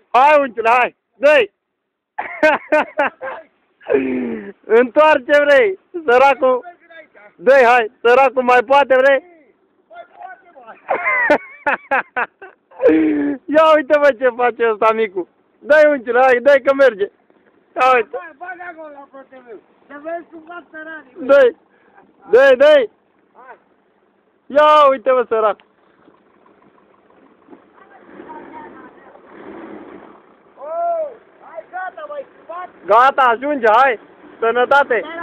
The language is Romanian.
Hai, unchiule, hai! Dă-i! Întoarce, vrei! Săracul! Dă-i, hai! Săracul mai poate, vrei? Ia uite, bă, ce face ăsta, micu! Dă-i, unchiule, hai, dă-i că merge! Ia uite! Bagă acolo la fratele meu! Să vezi cum fac săranii! Dă-i! Dă-i, dă-i! Ia uite, bă, sărac! Oh, hai, gata, mai scubat! Gata, ajunge, hai! Sănătate!